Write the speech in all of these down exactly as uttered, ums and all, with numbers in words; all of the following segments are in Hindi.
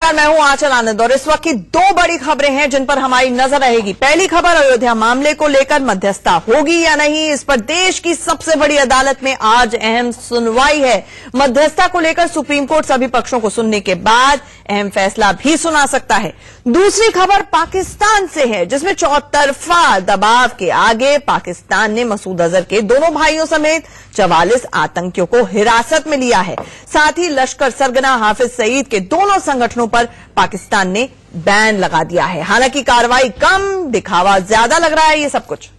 मैं हूं आंचल आनंद और इस वक्त की दो बड़ी खबरें हैं जिन पर हमारी नजर रहेगी। पहली खबर, अयोध्या मामले को लेकर मध्यस्थता होगी या नहीं, इस पर देश की सबसे बड़ी अदालत में आज अहम सुनवाई है। मध्यस्थता को लेकर सुप्रीम कोर्ट सभी पक्षों को सुनने के बाद अहम फैसला भी सुना सकता है। दूसरी खबर पाकिस्तान से है, जिसमें चौतरफा दबाव के आगे पाकिस्तान ने मसूद अजहर के दोनों भाइयों समेत चवालीस आतंकियों को हिरासत में लिया है। साथ ही लश्कर सरगना हाफिज सईद के दोनों संगठनों पर पाकिस्तान ने बैन लगा दिया है। हालांकि कार्रवाई कम, दिखावा ज्यादा लग रहा है ये सब कुछ।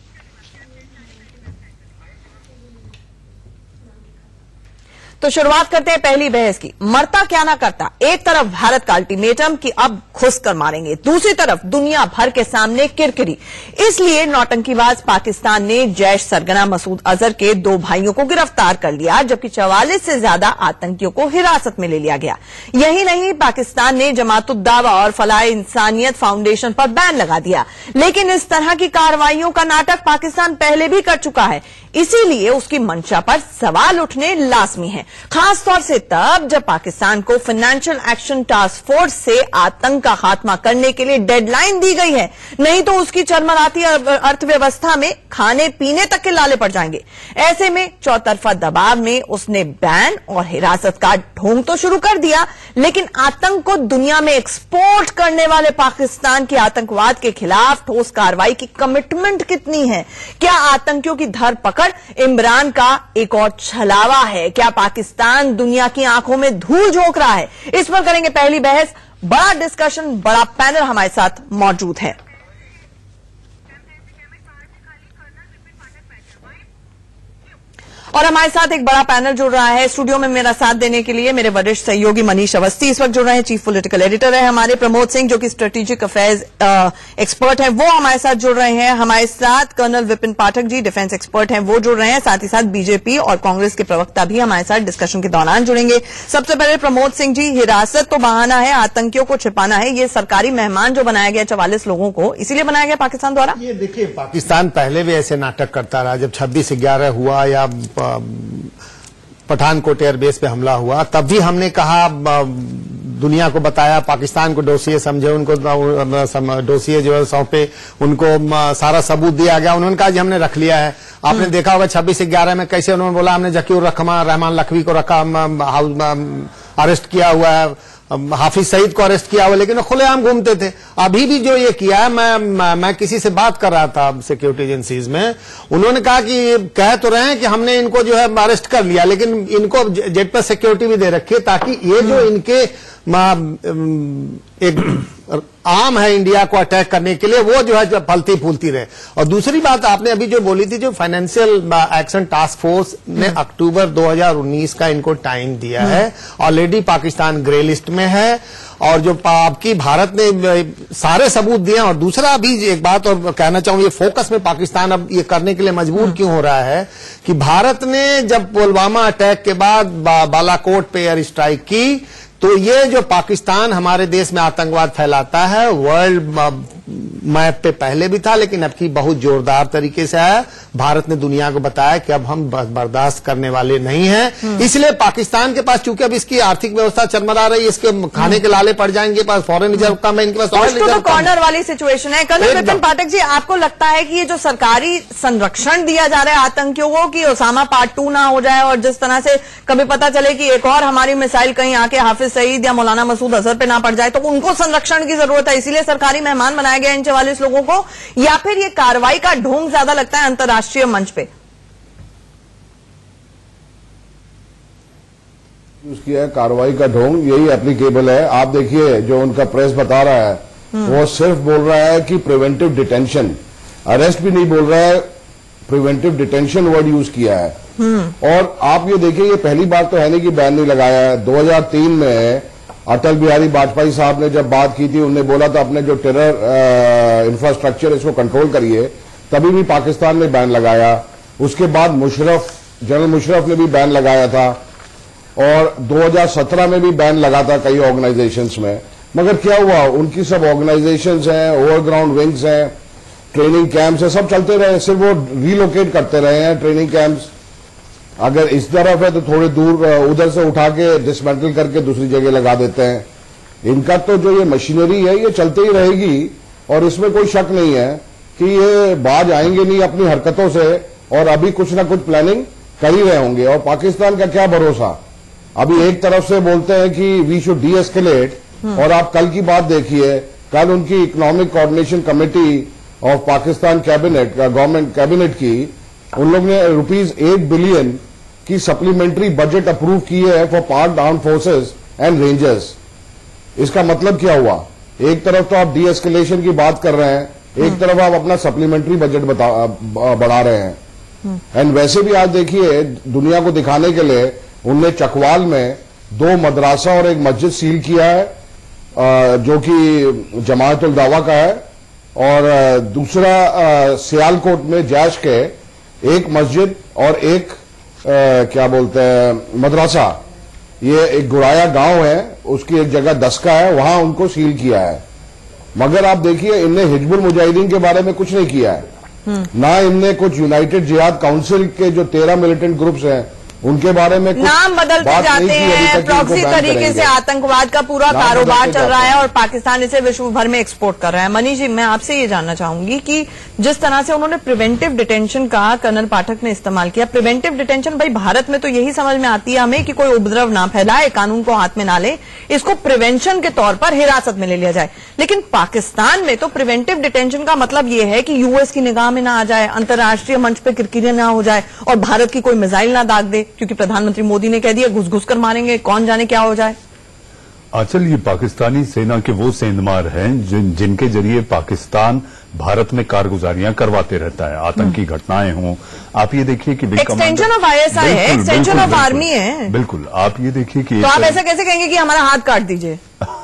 तो शुरुआत करते हैं पहली बहस की। मरता क्या ना करता, एक तरफ भारत का अल्टीमेटम कि अब घुस कर मारेंगे, दूसरी तरफ दुनिया भर के सामने किरकिरी। इसलिए नौटंकीबाज पाकिस्तान ने जैश सरगना मसूद अजहर के दो भाइयों को गिरफ्तार कर लिया, जबकि चवालीस से ज्यादा आतंकियों को हिरासत में ले लिया गया। यही नहीं, पाकिस्तान ने जमात-उद-दावा और फलाह इंसानियत फाउंडेशन पर बैन लगा दिया। लेकिन इस तरह की कार्रवाइयों का नाटक पाकिस्तान पहले भी कर चुका है, इसीलिए उसकी मंशा पर सवाल उठने लाजमी है, खासतौर से तब जब पाकिस्तान को फाइनेंशियल एक्शन टास्क फोर्स से आतंक का खात्मा करने के लिए डेडलाइन दी गई है। नहीं तो उसकी चरमराती अर्थव्यवस्था में खाने पीने तक के लाले पड़ जाएंगे। ऐसे में चौतरफा दबाव में उसने बैन और हिरासत का ढोंग तो शुरू कर दिया, लेकिन आतंक को दुनिया में एक्सपोर्ट करने वाले पाकिस्तान के आतंकवाद के खिलाफ ठोस कार्रवाई की कमिटमेंट कितनी है? क्या आतंकियों की धरपकड़ इमरान का एक और छलावा है? क्या पाकिस्तान दुनिया की आंखों में धूल झोंक रहा है? इस पर करेंगे पहली बहस। बड़ा डिस्कशन, बड़ा पैनल हमारे साथ मौजूद है। और हमारे साथ एक बड़ा पैनल जुड़ रहा है। स्टूडियो में मेरा साथ देने के लिए मेरे वरिष्ठ सहयोगी मनीष अवस्थी इस वक्त जुड़ रहे हैं, चीफ पॉलिटिकल एडिटर है हमारे। प्रमोद सिंह जो कि स्ट्रेटेजिक अफेयर्स एक्सपर्ट हैं, वो हमारे साथ जुड़ रहे हैं। हमारे साथ colonel Vipin Pathak ji defence expert हैं, वो जुड़ रहे हैं। साथ ही साथ बीजेपी और कांग्रेस के प्रवक्ता भी हमारे साथ डिस्कशन के दौरान जुड़ेंगे। सबसे पहले प्रमोद सिंह जी, हिरासत तो बहाना है, आतंकियों को छिपाना है, ये सरकारी मेहमान जो बनाया गया चवालीस लोगों को, इसीलिए बनाया गया पाकिस्तान द्वारा। ये देखिए, पाकिस्तान पहले भी ऐसे नाटक करता रहा। जब छब्बीस ग्यारह हुआ या पठानकोट एयरबेस पे हमला हुआ, तब भी हमने कहा, दुनिया को बताया, पाकिस्तान को डोसिए समझे, उनको डोसिए जो है सौंपे, उनको सारा सबूत दिया गया। उन्होंने कहा जी हमने रख लिया है। आपने देखा होगा छब्बीस ग्यारह में कैसे उन्होंने बोला हमने जकीउर रहमान लखवी को रखा, अरेस्ट किया हुआ है, हाफिज सईद को अरेस्ट किया हुआ, लेकिन वो खुलेआम घूमते थे। अभी भी जो ये किया है, मैं, मैं मैं किसी से बात कर रहा था सिक्योरिटी एजेंसीज में, उन्होंने कहा कि कह तो रहे हैं कि हमने इनको जो है अरेस्ट कर लिया, लेकिन इनको जेट पर सिक्योरिटी भी दे रखी है, ताकि ये जो इनके एक आम है इंडिया को अटैक करने के लिए, वो जो है फलती फूलती रहे। और दूसरी बात आपने अभी जो बोली थी, जो फाइनेंशियल एक्शन टास्क फोर्स ने अक्टूबर दो हज़ार उन्नीस का इनको टाइम दिया है। ऑलरेडी पाकिस्तान ग्रे लिस्ट में है, और जो आपकी भारत ने सारे सबूत दिए। और दूसरा भी एक बात और कहना चाहूंगा, ये फोकस में पाकिस्तान अब ये करने के लिए मजबूर क्यों हो रहा है कि भारत ने जब पुलवामा अटैक के बाद बा, बालाकोट पे एयर स्ट्राइक की, तो ये जो पाकिस्तान हमारे देश में आतंकवाद फैलाता है, वर्ल्ड मैप पे पहले भी था, लेकिन अब की बहुत जोरदार तरीके से आया। भारत ने दुनिया को बताया कि अब हम बर्दाश्त करने वाले नहीं हैं। इसलिए पाकिस्तान के पास, चूंकि अब इसकी आर्थिक व्यवस्था चरमरा रही है, इसके खाने के लाले पड़ जाएंगे, पास फॉरेन रिजर्व कम है, इनके पास ऑयल रिजर्व कम है। कॉर्नर वाली सिचुएशन है। कर्नल विपिन पाठक जी, आपको लगता है कि ये जो सरकारी संरक्षण दिया जा रहा है आतंकियों को, कि ओसामा पार्ट टू ना हो जाए, और जिस तरह से कभी पता चले कि एक और हमारी मिसाइल कहीं आके हाफिज सईद या मौलाना मसूद अजहर पे ना पड़ जाए, तो उनको संरक्षण की जरूरत है, इसीलिए सरकारी मेहमान बनाया गया इन चवालीस लोगों को? या फिर ये कार्रवाई का ढोंग ज्यादा लगता है अंतर्राष्ट्रीय मंच पे? यूज किया है कार्रवाई का ढोंग, यही एप्लीकेबल है। आप देखिए जो उनका प्रेस बता रहा है, वो सिर्फ बोल रहा है कि प्रिवेंटिव डिटेंशन, अरेस्ट भी नहीं बोल रहा है, प्रिवेंटिव डिटेंशन वर्ड यूज किया है। और आप ये देखिए, ये पहली बात तो है नहीं कि बैन नहीं लगाया है। दो हज़ार तीन में अटल बिहारी वाजपेयी साहब ने जब बात की थी, उन्होंने बोला था अपने जो टेरर इंफ्रास्ट्रक्चर इसको कंट्रोल करिए, तभी भी पाकिस्तान ने बैन लगाया। उसके बाद मुशर्रफ, जनरल मुशर्रफ ने भी बैन लगाया था, और दो हज़ार सत्रह में भी बैन लगा था कई ऑर्गेनाइजेशंस में। मगर क्या हुआ, उनकी सब ऑर्गेनाइजेशंस हैं, ओवरग्राउंड विंग्स हैं, ट्रेनिंग कैंप्स हैं, सब चलते रहे, सिर्फ वो रीलोकेट करते रहे हैं ट्रेनिंग कैंप्स। अगर इस तरफ है तो थोड़े दूर उधर से उठा के डिसमेंटल करके दूसरी जगह लगा देते हैं। इनका तो जो ये मशीनरी है ये चलती ही रहेगी और इसमें कोई शक नहीं है कि ये बाज आएंगे नहीं अपनी हरकतों से और अभी कुछ ना कुछ प्लानिंग कर ही रहे होंगे। और पाकिस्तान का क्या भरोसा, अभी एक तरफ से बोलते हैं कि वी शुड डी एस्केलेट, और आप कल की बात देखिए, कल उनकी economic coordination committee of Pakistan cabinet government cabinet की उन लोग ने रुपीज एट बिलियन की सप्लीमेंट्री बजट अप्रूव की है फॉर पाक आर्म फोर्सेस एंड रेंजर्स। इसका मतलब क्या हुआ, एक तरफ तो आप डी एस्केलेशन की बात कर रहे हैं, एक तरफ आप अपना सप्लीमेंट्री बजट बढ़ा रहे हैं। एंड वैसे भी आज देखिए दुनिया को दिखाने के लिए उनने चकवाल में दो मदरसा और एक मस्जिद सील किया है जो कि जमात उल दावा का है, और दूसरा सियालकोट में जैश के एक मस्जिद और एक आ, क्या बोलते हैं मदरसा, ये एक गुराया गांव है उसकी एक जगह दसका है, वहां उनको सील किया है। मगर आप देखिए इनने हिजबुल मुजाहिदीन के बारे में कुछ नहीं किया है, ना इनने कुछ यूनाइटेड जिहाद काउंसिल के जो तेरह मिलिटेंट ग्रुप्स हैं उनके बारे में कुछ नाम बदलते जाते हैं, प्रॉक्सी तरीके से आतंकवाद का पूरा कारोबार चल रहा है और पाकिस्तान इसे विश्व भर में एक्सपोर्ट कर रहा है। मनीष जी, मैं आपसे ये जानना चाहूंगी कि जिस तरह से उन्होंने प्रिवेंटिव डिटेंशन का कर्नल पाठक ने इस्तेमाल किया, प्रिवेंटिव डिटेंशन भाई भारत में तो यही समझ में आती है हमें कि कोई उपद्रव ना फैलाए, कानून को हाथ में ना ले, इसको प्रिवेंशन के तौर पर हिरासत में ले लिया जाए। लेकिन पाकिस्तान में तो प्रिवेंटिव डिटेंशन का मतलब यह है कि यूएस की निगाह में ना आ जाए, अंतर्राष्ट्रीय मंच पर किरकिरी ना हो जाए और भारत की कोई मिसाइल ना दाग दे, क्योंकि प्रधानमंत्री मोदी ने कह दिया घुस घुस कर मारेंगे, कौन जाने क्या हो जाए। आंचल, ये पाकिस्तानी सेना के वो सेंधमार हैं जिन जिनके जरिए पाकिस्तान भारत में कारगुजारियां करवाते रहता है, आतंकी घटनाएं हों। आप ये देखिए कि एक्सटेंशन ऑफ आईएसआई है, एक्सटेंशन ऑफ आर्मी है। बिल्कुल, आप ये देखिए कि तो आप ऐसा कैसे कहेंगे कि हमारा हाथ काट दीजिए?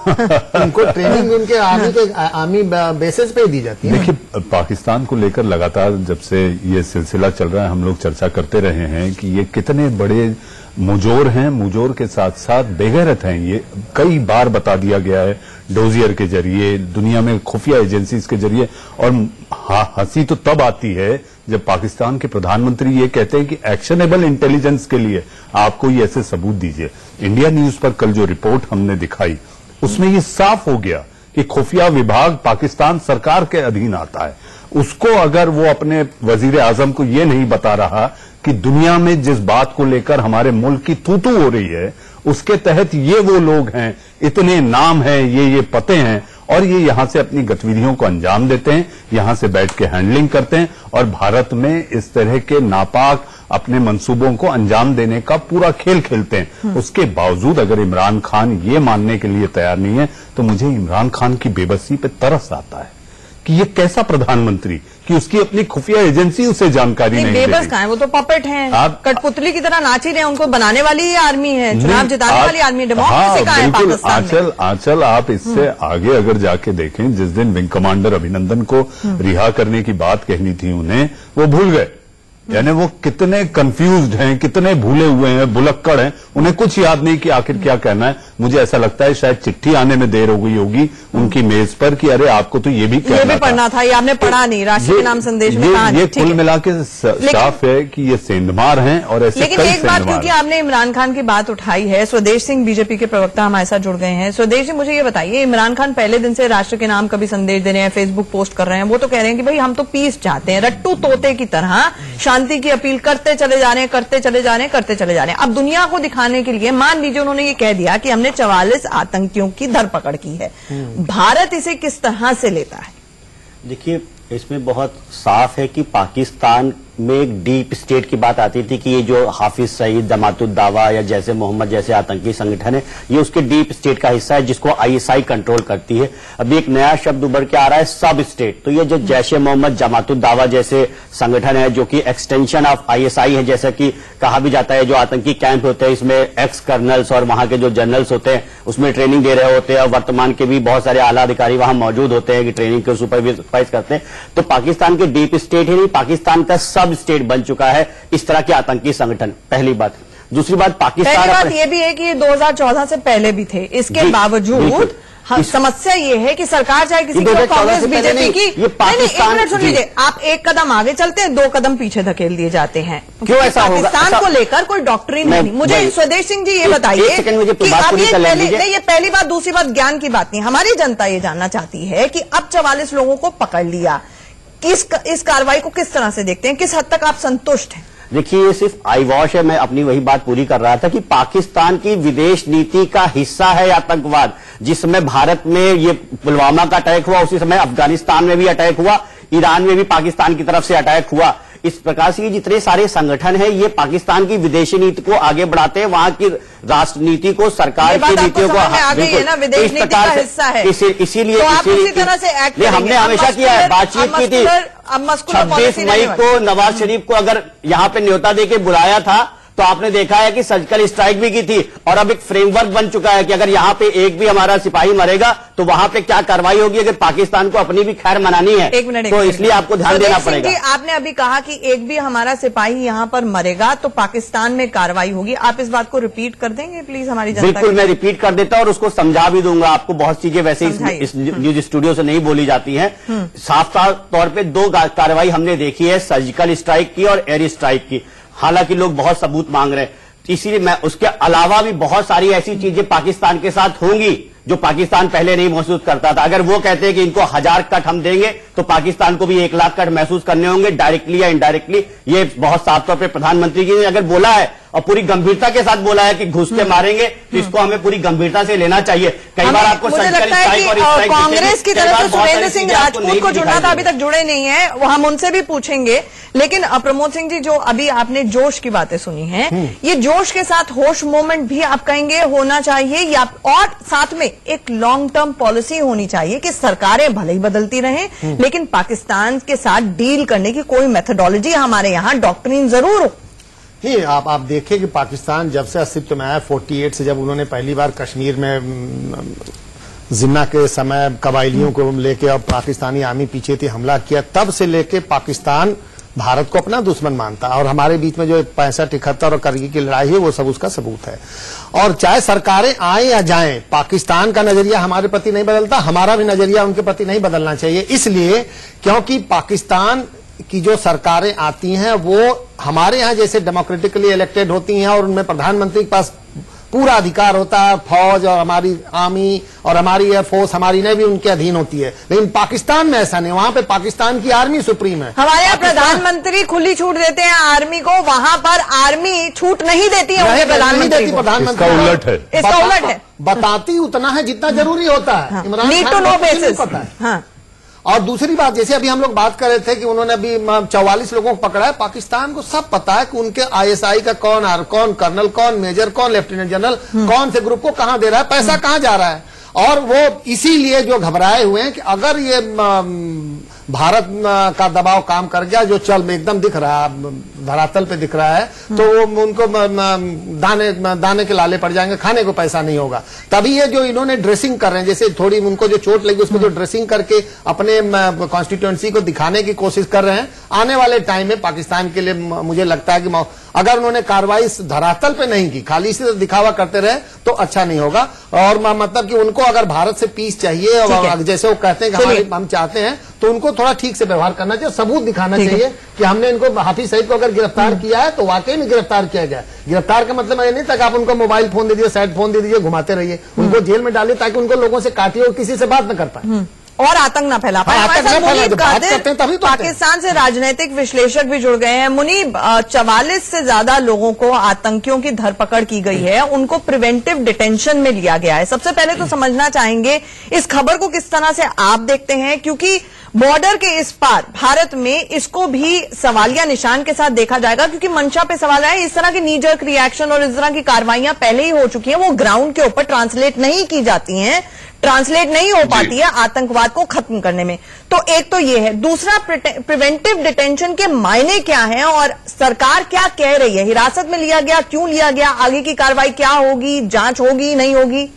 उनको ट्रेनिंग उनके आर्मी के आर्मी बेसिस पे दी जाती है। देखिए, पाकिस्तान को लेकर लगातार जब से ये सिलसिला चल रहा है हम लोग चर्चा करते रहे हैं कि ये कितने बड़े मुजोर हैं, मुजोर के साथ साथ बेगैरत हैं। ये कई बार बता दिया गया है डोजियर के जरिए, दुनिया में खुफिया एजेंसीज के जरिए। और हंसी तो तब आती है जब पाकिस्तान के प्रधानमंत्री ये कहते हैं कि एक्शनेबल इंटेलिजेंस के लिए आप कोई ऐसे सबूत दीजिए। इंडिया न्यूज पर कल जो रिपोर्ट हमने दिखाई उसमें ये साफ हो गया कि खुफिया विभाग पाकिस्तान सरकार के अधीन आता है। उसको अगर वो अपने वजीर आजम को ये नहीं बता रहा कि दुनिया में जिस बात को लेकर हमारे मुल्क की तू-तू हो रही है उसके तहत ये वो लोग हैं, इतने नाम हैं, ये ये पते हैं, और ये यहां से अपनी गतिविधियों को अंजाम देते हैं, यहां से बैठ के हैंडलिंग करते हैं और भारत में इस तरह के नापाक अपने मंसूबों को अंजाम देने का पूरा खेल खेलते हैं। उसके बावजूद अगर इमरान खान ये मानने के लिए तैयार नहीं है तो मुझे इमरान खान की बेबसी पे तरस आता है कि ये कैसा प्रधानमंत्री कि उसकी अपनी खुफिया एजेंसी उसे जानकारी नहीं, नहीं बेबस कहाँ है, वो तो पपेट हैं, आप कठपुतली की तरह नाच ही रहे हैं। उनको बनाने वाली ही आर्मी है, चुनाव जिताने वाली आर्मी, डेमोक्रेसी कहाँ है पाकिस्तान में? आंचल आंचल आप इससे आगे अगर जाके देखें, जिस दिन विंग कमांडर अभिनंदन को रिहा करने की बात कहनी थी उन्हें, वो भूल गए। यानी वो कितने कंफ्यूज्ड हैं, कितने भूले हुए हैं, भुलक्कड़ हैं, उन्हें कुछ याद नहीं कि आखिर क्या कहना है। मुझे ऐसा लगता है शायद चिट्ठी आने में देर हो गई होगी उनकी मेज पर कि अरे आपको तो ये भी कहना ये भी पढ़ना था, ये आपने पढ़ा नहीं, राष्ट्र के नाम संदेश में कहा। ये कुल मिला के साफ है कि ये सेंधमार हैं और ऐसे लेकिन एक बात, क्योंकि आपने इमरान खान की बात उठाई है, स्वदेश सिंह बीजेपी के प्रवक्ता हमारे साथ जुड़ गए हैं। स्वदेश जी, मुझे ये बताइए, इमरान खान पहले दिन से राष्ट्र के नाम कभी संदेश दे रहे हैं, फेसबुक पोस्ट कर रहे हैं, वो तो कह रहे हैं कि भाई हम तो पीस चाहते हैं, रट्टू तोते की तरह शांति की अपील करते चले जा रहे हैं, करते चले जा रहे हैं, करते चले जा रहे हैं। अब दुनिया को दिखाने के लिए मान लीजिए उन्होंने ये कह दिया कि हमने चवालीस आतंकियों की धरपकड़ की है, भारत इसे किस तरह से लेता है? देखिए, इसमें बहुत साफ है कि पाकिस्तान में एक डीप स्टेट की बात आती थी कि ये जो हाफिज सईद, जमातुद दावा या जैसे मोहम्मद जैसे आतंकी संगठन है, ये उसके डीप स्टेट का हिस्सा है जिसको आईएसआई कंट्रोल करती है। अभी एक नया शब्द उभर के आ रहा है, सब स्टेट। तो ये जो जैश ए मोहम्मद, जमातुद दावा जैसे संगठन है जो कि एक्सटेंशन ऑफ आईएसआई है, जैसा कि कहा भी जाता है, जो आतंकी कैंप होते हैं इसमें एक्स कर्नल्स और वहां के जो जनरल्स होते हैं उसमें ट्रेनिंग दे रहे होते हैं और वर्तमान के भी बहुत सारे आला अधिकारी वहां मौजूद होते हैं कि ट्रेनिंग को सुपरवाइज करते हैं। तो पाकिस्तान के डीप स्टेट ही नहीं, पाकिस्तान का सब स्टेट बन चुका है इस तरह के आतंकी संगठन। पहली बात। दूसरी बात, पाकिस्तान पहली बात यह भी है कि ये दो हज़ार चौदह से पहले भी थे, इसके बावजूद हाँ, समस्या ये है कि सरकार चाहे किसी को कांग्रेस बीजेपी की, ये पाकिस्तान, एक मिनट सुन लीजिए, आप एक कदम आगे चलते हैं, दो कदम पीछे धकेल दिए जाते हैं। क्यों ऐसा होगा? पाकिस्तान को लेकर कोई डॉक्ट्रिन नहीं। मुझे स्वदेश सिंह जी ये बताइए कि अब ये पहली ये पहली बात, दूसरी बात ज्ञान की बात नहीं, हमारी जनता ये जानना चाहती है कि अब चवालीस लोगों को पकड़ लिया, इस इस कार्रवाई को किस तरह से देखते हैं, किस हद तक आप संतुष्ट हैं? देखिए, ये सिर्फ आई वॉश है। मैं अपनी वही बात पूरी कर रहा था कि पाकिस्तान की विदेश नीति का हिस्सा है आतंकवाद। जिस समय भारत में ये पुलवामा का अटैक हुआ, उसी समय अफगानिस्तान में भी अटैक हुआ, ईरान में भी पाकिस्तान की तरफ से अटैक हुआ। इस प्रकार से जितने सारे संगठन हैं, ये पाकिस्तान की विदेशी नीति को आगे बढ़ाते हैं, वहां की राष्ट्र नीति को, सरकार की नीतियों को विदेश नीति का हिस्सा है। इसीलिए हमने हमेशा किया है, बातचीत की थी। छब्बीस मई को नवाज शरीफ को अगर यहाँ पे न्योता देके बुलाया था तो आपने देखा है कि सर्जिकल स्ट्राइक भी की थी, और अब एक फ्रेमवर्क बन चुका है कि अगर यहाँ पे एक भी हमारा सिपाही मरेगा तो वहां पे क्या कार्रवाई होगी, अगर पाकिस्तान को अपनी भी खैर मनानी है। एक मिनट, तो इसलिए आपको ध्यान देना पड़ेगा। आपने अभी कहा कि एक भी हमारा सिपाही यहाँ पर मरेगा तो पाकिस्तान में कार्रवाई होगी, आप इस बात को रिपीट कर देंगे प्लीज हमारी जनता? बिल्कुल, मैं रिपीट कर देता हूँ और उसको समझा भी दूंगा आपको। बहुत चीजें वैसे इस न्यूज स्टूडियो से नहीं बोली जाती है। साफ साफ तौर पर दो कार्रवाई हमने देखी है, सर्जिकल स्ट्राइक की और एयर स्ट्राइक की। हालांकि लोग बहुत सबूत मांग रहे हैं, इसीलिए मैं उसके अलावा भी बहुत सारी ऐसी चीजें पाकिस्तान के साथ होंगी जो पाकिस्तान पहले नहीं महसूस करता था। अगर वो कहते हैं कि इनको हजार कट हम देंगे तो पाकिस्तान को भी एक लाख कट महसूस करने होंगे, डायरेक्टली या इनडायरेक्टली। ये बहुत साफ तौर पे प्रधानमंत्री जी ने अगर बोला है और पूरी गंभीरता के साथ बोला है कि घुस के मारेंगे, तो इसको हमें पूरी गंभीरता से लेना चाहिए। कई बार आपको मुझे लगता है कि कांग्रेस की तरफ से सुरेंद्र सिंह राजपूत को जुड़ना था, अभी तक जुड़े नहीं है, वो हम उनसे भी पूछेंगे। लेकिन प्रमोद सिंह जी, जो अभी आपने जोश की बातें सुनी हैं, ये जोश के साथ होश मोमेंट भी आप कहेंगे होना चाहिए, या और साथ में एक लॉन्ग टर्म पॉलिसी होनी चाहिए कि सरकारें भले ही बदलती रहें लेकिन पाकिस्तान के साथ डील करने की कोई मेथोडोलॉजी हमारे यहाँ, डॉक्ट्रिन जरूर हो। नहीं, आप आप देखें कि पाकिस्तान जब से अस्तित्व में आया, अड़तालीस से जब उन्होंने पहली बार कश्मीर में जिन्ना के समय कबायलियों को लेके और पाकिस्तानी आर्मी पीछे थी, हमला किया, तब से लेके पाकिस्तान भारत को अपना दुश्मन मानता है। और हमारे बीच में जो पैंसठ इकहत्तर और करगिल की लड़ाई है वो सब उसका सबूत है। और चाहे सरकारें आए या जाएं, पाकिस्तान का नजरिया हमारे प्रति नहीं बदलता, हमारा भी नजरिया उनके प्रति नहीं बदलना चाहिए। इसलिए क्योंकि पाकिस्तान की जो सरकारें आती हैं वो हमारे यहाँ जैसे डेमोक्रेटिकली इलेक्टेड होती हैं और उनमें प्रधानमंत्री के पास पूरा अधिकार होता है, फौज और हमारी आर्मी और हमारी एयरफोर्स हमारी ने भी उनके अधीन होती है। लेकिन पाकिस्तान में ऐसा नहीं, वहां पे पाकिस्तान की आर्मी सुप्रीम है। हमारे यहाँ प्रधानमंत्री खुली छूट देते हैं आर्मी को, वहां पर आर्मी छूट नहीं देती है प्रधानमंत्री को। प्रधानमंत्री उलट है, इसका उलट है, बताती उतना है जितना जरूरी होता है। इमरान खान को नहीं पता है। और दूसरी बात, जैसे अभी हम लोग बात कर रहे थे कि उन्होंने अभी चौवालीस लोगों को पकड़ा है, पाकिस्तान को सब पता है कि उनके आईएसआई का कौन आर कौन कर्नल, कौन मेजर, कौन लेफ्टिनेंट जनरल, कौन से ग्रुप को कहां दे रहा है, पैसा कहां जा रहा है। और वो इसीलिए जो घबराए हुए हैं कि अगर ये भारत का दबाव काम कर गया, जो चल एकदम दिख रहा है, धरातल पे दिख रहा है, तो वो उनको दाने दाने के लाले पड़ जाएंगे, खाने को पैसा नहीं होगा। तभी ये जो इन्होंने ड्रेसिंग कर रहे हैं, जैसे थोड़ी उनको जो चोट लगी उसको जो ड्रेसिंग करके अपने कॉन्स्टिट्यूएंसी को दिखाने की कोशिश कर रहे हैं, आने वाले टाइम में पाकिस्तान के लिए मुझे लगता है कि अगर उन्होंने कार्रवाई धरातल पे नहीं की, खाली से दिखावा करते रहे तो अच्छा नहीं होगा। और मतलब कि उनको अगर भारत से पीस चाहिए और जैसे वो कहते हैं कि हम चाहते हैं, तो उनको थोड़ा ठीक से व्यवहार करना चाहिए, सबूत दिखाना चाहिए कि हमने इनको हाफिज सईद को अगर गिरफ्तार किया है तो वाकई में गिरफ्तार किया गया। गिरफ्तार का मतलब ये नहीं था कि आप उनको मोबाइल फोन दे दीजिए, साइड फोन दे दीजिए, घुमाते रहिए, उनको जेल में डालिए ताकि उनको लोगों से काटिए और किसी से बात न कर पाए और आतंक ना फैला पाए। पाकिस्तान से राजनीतिक विश्लेषक भी जुड़ गए हैं। मुनीब, चवालीस से ज्यादा लोगों को आतंकियों की धरपकड़ की गई है, उनको प्रिवेंटिव डिटेंशन में लिया गया है। सबसे पहले तो समझना चाहेंगे इस खबर को किस तरह से आप देखते हैं, क्योंकि बॉर्डर के इस पार भारत में इसको भी सवालिया निशान के साथ देखा जाएगा, क्योंकि मंशा पे सवाल है। इस तरह की नीजर्क रिएक्शन और इस तरह की कार्रवाइयां पहले ही हो चुकी हैं, वो ग्राउंड के ऊपर ट्रांसलेट नहीं की जाती हैं, ट्रांसलेट नहीं हो पाती है आतंकवाद को खत्म करने में। तो एक तो ये है, दूसरा प्रिवेंटिव डिटेंशन के मायने क्या हैं और सरकार क्या कह रही है, हिरासत में लिया गया, क्यों लिया गया, आगे की कार्रवाई क्या होगी, जांच होगी नहीं होगी?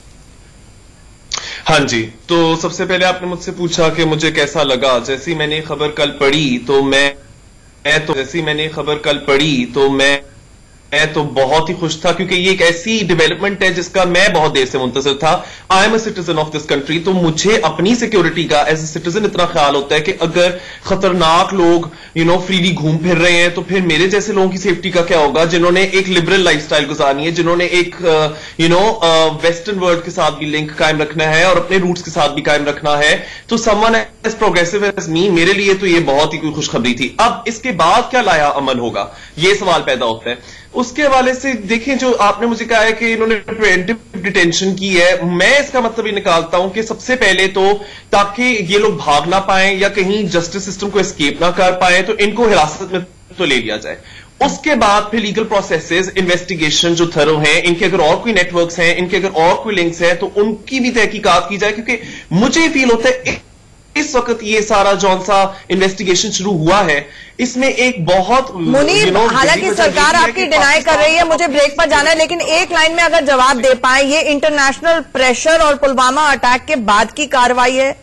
हाँ जी, तो सबसे पहले आपने मुझसे पूछा कि मुझे कैसा लगा। जैसी मैंने खबर कल पढ़ी तो मैं मैं तो जैसी मैंने खबर कल पढ़ी तो मैं तो बहुत ही खुश था, क्योंकि ये एक ऐसी डेवलपमेंट है जिसका मैं बहुत देर से मुंतज़िर था। I am a citizen of this country, तो मुझे अपनी सिक्योरिटी का एज ए सिटीजन इतना ख्याल होता है कि अगर खतरनाक लोग यू नो फ्रीली घूम फिर रहे हैं तो फिर मेरे जैसे लोगों की सेफ्टी का क्या होगा, जिन्होंने एक लिबरल लाइफस्टाइल गुजारनी है, जिन्होंने एक यू नो वेस्टर्न वर्ल्ड के साथ भी लिंक कायम रखना है और अपने रूट्स के साथ भी कायम रखना है। तो someone as progressive as me, मेरे लिए तो ये बहुत ही कोई खुशखबरी थी। अब इसके बाद क्या लाया अमल होगा, ये सवाल पैदा होता है। उसके हवाले से देखें, जो आपने मुझे कहा है कि इन्होंने प्रिवेंटिव डिटेंशन की है, मैं इसका मतलब ये निकालता हूं कि सबसे पहले तो ताकि ये लोग भाग ना पाए या कहीं जस्टिस सिस्टम को एस्केप ना कर पाए, तो इनको हिरासत में तो ले लिया जाए। उसके बाद फिर लीगल प्रोसेसेस, इन्वेस्टिगेशन जो थरो हैं, इनके अगर और कोई नेटवर्क्स हैं, इनके अगर और कोई लिंक्स हैं, तो उनकी भी तहकीकात की जाए। क्योंकि मुझे फील होता है इस वक्त ये सारा जौन सा इन्वेस्टिगेशन शुरू हुआ है, इसमें एक बहुत मुनीब, हालांकि सरकार आपकी डिनाई कर रही है, मुझे ब्रेक पर जाना है, लेकिन एक लाइन में अगर जवाब दे पाए, ये इंटरनेशनल प्रेशर और पुलवामा अटैक के बाद की कार्रवाई है?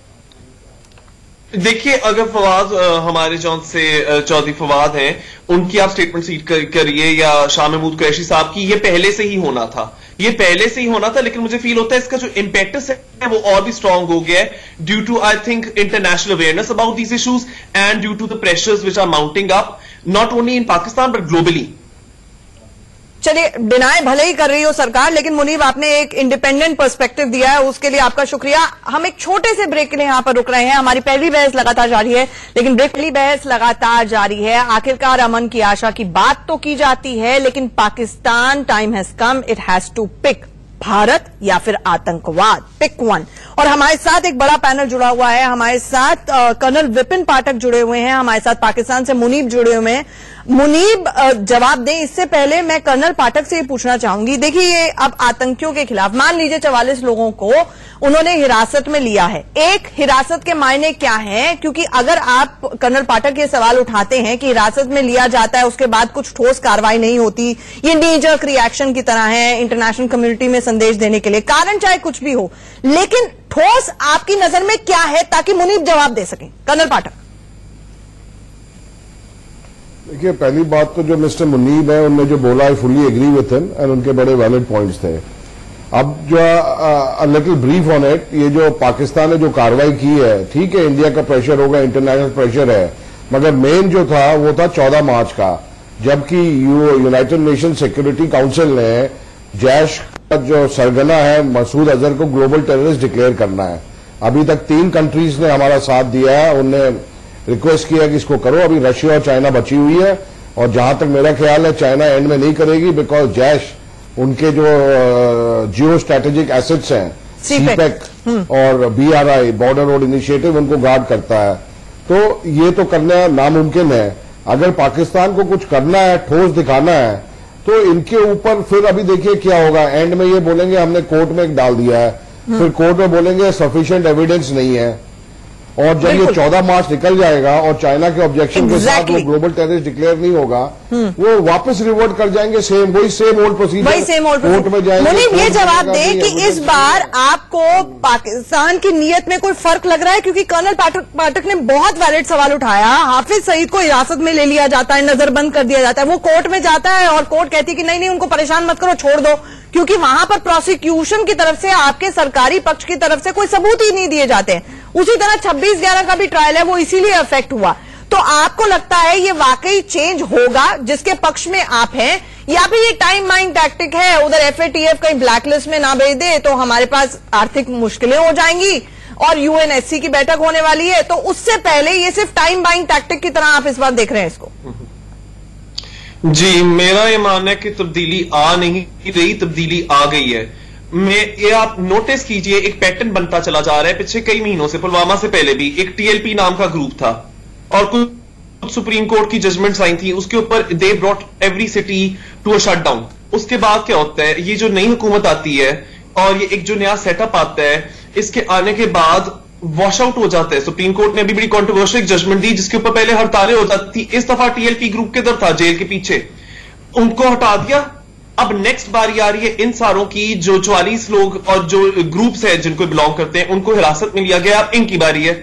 देखिए, अगर फवाद हमारे जौन से चौधरी फवाद हैं, उनकी आप स्टेटमेंट सीट करिए या शाह महमूद कुरैशी साहब की, ये पहले से ही होना था, ये पहले से ही होना था। लेकिन मुझे फील होता है इसका जो इम्पैक्टस है वो और भी स्ट्रांग हो गया है, due to I think international awareness about these issues and due to the pressures which are mounting up not only in Pakistan but globally. चलिए, डिनाई भले ही कर रही हो सरकार, लेकिन मुनीब आपने एक इंडिपेंडेंट पर्सपेक्टिव दिया है, उसके लिए आपका शुक्रिया। हम एक छोटे से ब्रेक के लिए यहां पर रुक रहे हैं। हमारी पहली बहस लगातार जारी है, लेकिन ब्रेक पहली बहस लगातार जारी है। आखिरकार अमन की आशा की बात तो की जाती है, लेकिन Pakistan, time has come, it has to pick Bharat या फिर आतंकवाद, पिक वन। और हमारे साथ एक बड़ा पैनल जुड़ा हुआ है। हमारे साथ कर्नल विपिन पाठक जुड़े हुए हैं, हमारे साथ पाकिस्तान से मुनीब जुड़े हुए हैं। मुनीब जवाब दें, इससे पहले मैं कर्नल पाठक से ये पूछना चाहूंगी, देखिए ये अब आतंकियों के खिलाफ मान लीजिए चवालीस लोगों को उन्होंने हिरासत में लिया है। एक, हिरासत के मायने क्या हैं? क्योंकि अगर आप कर्नल पाठक ये सवाल उठाते हैं कि हिरासत में लिया जाता है, उसके बाद कुछ ठोस कार्रवाई नहीं होती, ये नीजर्क रिएक्शन की तरह है इंटरनेशनल कम्युनिटी में संदेश देने के लिए, कारण चाहे कुछ भी हो, लेकिन ठोस आपकी नजर में क्या है, ताकि मुनीब जवाब दे सकें? कर्नल पाठक। देखिए, पहली बात तो जो मिस्टर मुनीब है उनने जो बोला, I fully agree with him and उनके बड़े वैलिड पॉइंट्स थे। अब जो a little brief on it, ये जो पाकिस्तान ने जो कार्रवाई की है, ठीक है, इंडिया का प्रेशर होगा, इंटरनेशनल प्रेशर है, मगर मेन जो था वो था चौदह मार्च का, जबकि यूनाइटेड नेशन सिक्योरिटी काउंसिल ने जैश का जो सरगना है मसूद अजहर को ग्लोबल टेररिस्ट डिक्लेयर करना है। अभी तक तीन कंट्रीज ने हमारा साथ दिया है, उनने रिक्वेस्ट किया कि इसको करो। अभी रशिया और चाइना बची हुई है, और जहां तक मेरा ख्याल है चाइना एंड में नहीं करेगी, बिकॉज जैश उनके जो जियो स्ट्रेटेजिक एसेट्स हैं, सीपेक और बीआरआई, बॉर्डर रोड इनिशिएटिव, उनको गार्ड करता है। तो ये तो करना नामुमकिन है। अगर पाकिस्तान को कुछ करना है, ठोस दिखाना है, तो इनके ऊपर फिर अभी देखिए क्या होगा। एंड में ये बोलेंगे हमने कोर्ट में एक डाल दिया है, फिर कोर्ट में बोलेंगे सफिशिएंट एविडेंस नहीं है, और जब ये चौदह मार्च निकल जाएगा और चाइना के ऑब्जेक्शन exactly. के साथ वो ग्लोबल टेररिस्ट डिक्लेयर नहीं होगा, वो वापस रिवर्ट कर जाएंगे सेम वही सेम ओल्ड प्रोसीजर, वही सेम ओल्ड कोर्ट में जाएंगे। मुनीब, ये जवाब दें कि इस बार आपको पाकिस्तान की नीयत में कोई फर्क लग रहा है? क्योंकि कर्नल पाठक पाठक ने बहुत वैलिड सवाल उठाया। हाफिज सईद को हिरासत में ले लिया जाता है, नजरबंद कर दिया जाता है, वो कोर्ट में जाता है और कोर्ट कहती है कि नहीं नहीं उनको परेशान मत करो, छोड़ दो, क्योंकि वहां पर प्रोसिक्यूशन की तरफ से, आपके सरकारी पक्ष की तरफ से कोई सबूत ही नहीं दिए जाते हैं। उसी तरह छब्बीस ग्यारह का भी ट्रायल है, वो इसीलिए अफेक्ट हुआ। तो आपको लगता है ये वाकई चेंज होगा जिसके पक्ष में आप हैं, या फिर ये टाइम माइंग टैक्टिक है, उधर एफएटीएफ कहीं ब्लैकलिस्ट में ना भेज दे तो हमारे पास आर्थिक मुश्किलें हो जाएंगी और यूएनएससी की बैठक होने वाली है, तो उससे पहले ये सिर्फ टाइम बाइंग टैक्टिक की तरह आप इस बार देख रहे हैं इसको? जी, मेरा ये मानना है कि तब्दीली आ नहीं रही, तब्दीली आ गई है। मैं ये आप नोटिस कीजिए, एक पैटर्न बनता चला जा रहा है। पिछले कई महीनों से, पुलवामा से पहले भी एक टीएलपी नाम का ग्रुप था और कुछ सुप्रीम कोर्ट की जजमेंट्स आई थी, उसके ऊपर they brought every city to a shutdown. उसके बाद क्या होता है, ये जो नई हुकूमत आती है और ये एक जो नया सेटअप आता है, इसके आने के बाद वॉश आउट हो जाता है। सुप्रीम कोर्ट ने अभी बड़ी कॉन्ट्रोवर्शियल जजमेंट दी जिसके ऊपर पहले हड़तालें हो जाती थी। इस दफा टीएलपी ग्रुप किधर था? जेल के पीछे, उनको हटा दिया। अब नेक्स्ट बारी आ रही है इन सारों की, जो चौवालीस लोग और जो ग्रुप्स है जिनको बिलोंग करते हैं, उनको हिरासत में लिया गया। अब इनकी बारी है।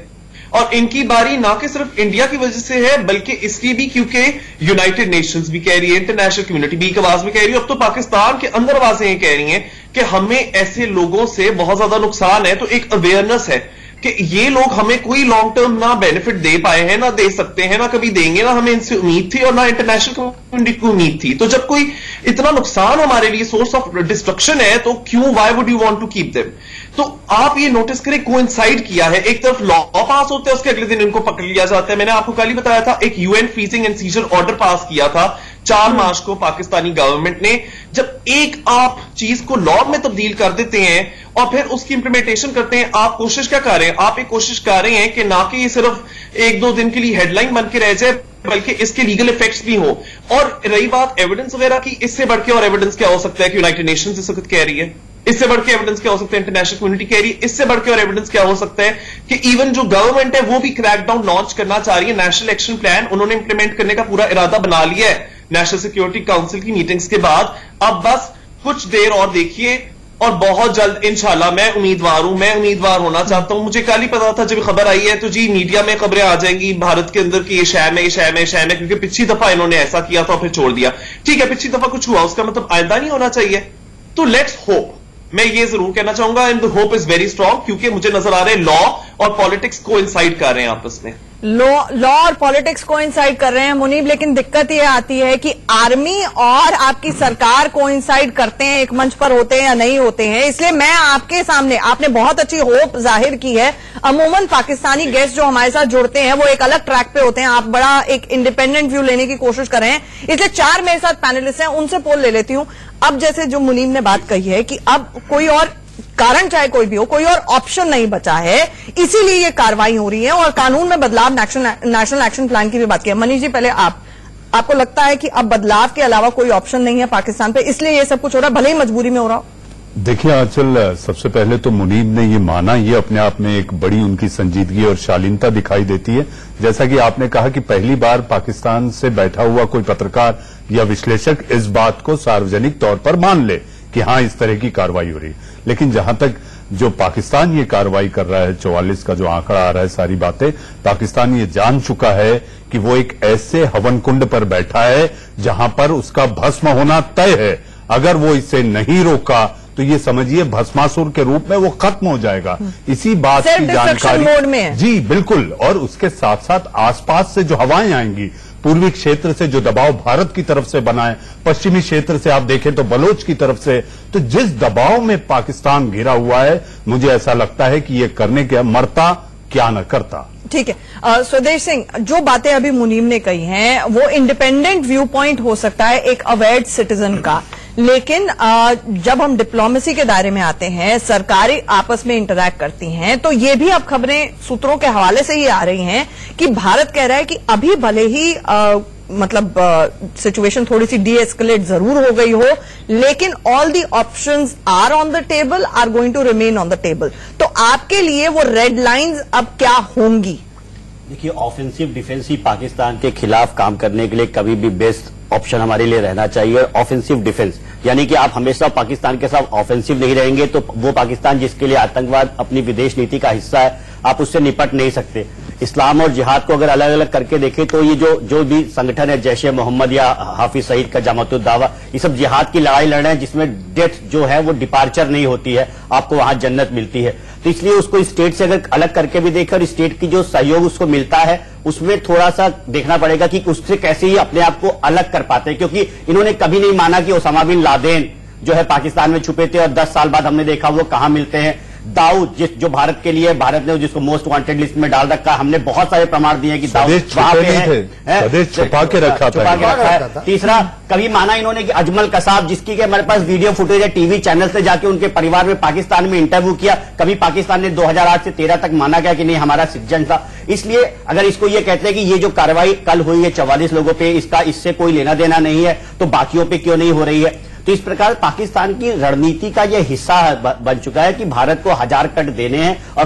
और इनकी बारी ना कि सिर्फ इंडिया की वजह से है, बल्कि इसलिए भी क्योंकि यूनाइटेड नेशंस भी कह रही है, इंटरनेशनल कम्युनिटी भी एक आवाज में कह रही है, अब तो पाकिस्तान के अंदर आवाजें ये कह रही हैं कि हमें ऐसे लोगों से बहुत ज्यादा नुकसान है। तो एक अवेयरनेस है कि ये लोग हमें कोई लॉन्ग टर्म ना बेनिफिट दे पाए हैं, ना दे सकते हैं, ना कभी देंगे, ना हमें इनसे उम्मीद थी और ना इंटरनेशनल कम्युनिटी को उम्मीद थी। तो जब कोई इतना नुकसान हमारे लिए सोर्स ऑफ डिस्ट्रक्शन है, तो क्यों, why would you want to keep them? तो आप ये नोटिस करें, कोइंसाइड किया है। एक तरफ लॉ पास होता है, उसके अगले दिन इनको पकड़ लिया जाता है। मैंने आपको कल ही बताया था, एक UN freezing and seizure order pass किया था चार मार्च को पाकिस्तानी गवर्नमेंट ने। जब एक आप चीज को लॉ में तब्दील कर देते हैं और फिर उसकी इंप्लीमेंटेशन करते हैं, आप कोशिश क्या कर रहे हैं? आप एक कोशिश कर रहे हैं कि ना कि ये सिर्फ एक दो दिन के लिए हेडलाइन बन के रह जाए, बल्कि इसके लीगल इफेक्ट्स भी हो। और रही बात एविडेंस वगैरह की, इससे बढ़ के और एविडेंस क्या हो सकता है कि यूनाइटेड नेशंस इस वक्त कह रही है? इससे बढ़ के एविडेंस क्या हो सकता है? इंटरनेशनल कम्युनिटी कह रही है। इससे बढ़ के और एविडेंस क्या हो सकता है कि इवन जो गवर्नमेंट है वो भी क्रैकडाउन लॉन्च करना चाह रही है। नेशनल एक्शन प्लान उन्होंने इंप्लीमेंट करने का पूरा इरादा बना लिया है नेशनल सिक्योरिटी काउंसिल की मीटिंग्स के बाद। अब बस कुछ देर और देखिए और बहुत जल्द इंशाल्लाह, मैं उम्मीदवार हूं, मैं उम्मीदवार होना चाहता हूं। मुझे कल ही पता था जब खबर आई है तो जी मीडिया में खबरें आ जाएंगी भारत के अंदर कि ये शैम है, ये शैम है, शैम है, क्योंकि पिछली दफा इन्होंने ऐसा किया था और फिर छोड़ दिया। ठीक है, पिछली दफा कुछ हुआ, उसका मतलब आइंदा नहीं होना चाहिए। तो लेट्स होप, मैं ये जरूर कहना चाहूंगा, and the hope is very strong, क्योंकि मुझे नजर आ रहे हैं लॉ और पॉलिटिक्स कोइंसाइड कर रहे हैं आपस में। लॉ लॉ और पॉलिटिक्स कोइंसाइड कर रहे हैं मुनीब, लेकिन दिक्कत यह आती है कि आर्मी और आपकी सरकार कोइंसाइड करते हैं, एक मंच पर होते हैं या नहीं होते हैं। इसलिए मैं आपके सामने, आपने बहुत अच्छी होप जाहिर की है। अमूमन पाकिस्तानी गेस्ट जो हमारे साथ जुड़ते हैं वो एक अलग ट्रैक पे होते हैं, आप बड़ा एक इंडिपेंडेंट व्यू लेने की कोशिश कर रहे हैं, इसलिए चार मेरे साथ पैनलिस्ट हैं, उनसे पोल ले लेती हूं। अब जैसे जो मुनीब ने बात कही है कि अब कोई और कारण चाहे कोई भी हो, कोई और ऑप्शन नहीं बचा है, इसीलिए ये कार्रवाई हो रही है और कानून में बदलाव, नेशनल एक्शन प्लान की भी बात की है। मनीष जी, पहले आप, आपको लगता है कि अब बदलाव के अलावा कोई ऑप्शन नहीं है पाकिस्तान पे, इसलिए ये सब कुछ हो रहा है, भले ही मजबूरी में हो रहा हो? देखिए आंचल, सबसे पहले तो मुनीब ने ये माना, ये अपने आप में एक बड़ी उनकी संजीदगी और शालीनता दिखाई देती है। जैसा कि आपने कहा कि पहली बार पाकिस्तान से बैठा हुआ कोई पत्रकार या विश्लेषक इस बात को सार्वजनिक तौर पर मान ले कि हां इस तरह की कार्रवाई हो रही है। लेकिन जहां तक जो पाकिस्तान ये कार्रवाई कर रहा है, चौवालीस का जो आंकड़ा आ रहा है, सारी बातें, पाकिस्तान ये जान चुका है कि वो एक ऐसे हवन कुंड पर बैठा है जहां पर उसका भस्म होना तय है। अगर वो इसे नहीं रोका तो ये समझिए भस्मासुर के रूप में वो खत्म हो जाएगा। इसी बात की जानकारी मोड में है। जी बिल्कुल, और उसके साथ साथ आसपास से जो हवाएं आएंगी, पूर्वी क्षेत्र से जो दबाव भारत की तरफ से बना है, पश्चिमी क्षेत्र से आप देखें तो बलोच की तरफ से, तो जिस दबाव में पाकिस्तान घिरा हुआ है, मुझे ऐसा लगता है कि ये करने के मरता क्या न करता। ठीक है, स्वदेश सिंह, जो बातें अभी मुनीम ने कही हैं वो इंडिपेंडेंट व्यू पॉइंट हो सकता है एक अवेयर्ड सिटीजन का, लेकिन आ, जब हम डिप्लोमेसी के दायरे में आते हैं, सरकारें आपस में इंटरैक्ट करती हैं, तो ये भी अब खबरें सूत्रों के हवाले से ही आ रही हैं कि भारत कह रहा है कि अभी भले ही आ, मतलब सिचुएशन थोड़ी सी डी एस्केलेट जरूर हो गई हो, लेकिन all the options are on the table, are going to remain on the table. तो आपके लिए वो रेड लाइंस अब क्या होंगी? देखिए, ऑफेंसिव डिफेंसिव पाकिस्तान के खिलाफ काम करने के लिए कभी भी बेस्ट ऑप्शन हमारे लिए रहना चाहिए ऑफेंसिव डिफेंस, यानी कि आप हमेशा पाकिस्तान के साथ ऑफेंसिव नहीं रहेंगे तो वो पाकिस्तान जिसके लिए आतंकवाद अपनी विदेश नीति का हिस्सा है, आप उससे निपट नहीं सकते। इस्लाम और जिहाद को अगर अलग अलग करके देखें तो ये जो जो भी संगठन है, जैश ए मोहम्मद या हाफिज सईद का जमातुद दावा, ये सब जिहाद की लड़ाई लड़ रहे हैं जिसमें डेथ जो है वो डिपार्चर नहीं होती है, आपको वहां जन्नत मिलती है। तो इसलिए उसको स्टेट से अगर अलग करके भी देखें और स्टेट की जो सहयोग उसको मिलता है उसमें थोड़ा सा देखना पड़ेगा कि उससे कैसे ही अपने आप को अलग कर पाते हैं, क्योंकि इन्होंने कभी नहीं माना कि ओसामा बिन लादेन जो है पाकिस्तान में छुपे थे और दस साल बाद हमने देखा वो कहां मिलते हैं। दाऊद जिस जो भारत के लिए भारत ने जिसको मोस्ट वांटेड लिस्ट में डाल रखा, हमने बहुत सारे प्रमाण दिए कि दाऊद वहां पे है, छुपा के रखा छुपा के रखा है। तीसरा, कभी माना इन्होंने कि अजमल कसाब जिसकी के हमारे पास वीडियो फुटेज है, टीवी चैनल से जाके उनके परिवार में पाकिस्तान में इंटरव्यू किया, कभी पाकिस्तान ने दो हजार आठ से तेरह तक माना गया कि नहीं हमारा सिटीजन था। इसलिए अगर इसको ये कहते हैं कि ये जो कार्रवाई कल हुई है चौवालीस लोगों पे, इसका इससे कोई लेना देना नहीं है, तो बाकियों पे क्यों नहीं हो रही है? तो इस प्रकार पाकिस्तान की रणनीति का यह हिस्सा बन चुका है कि भारत को हजार कट देने हैं और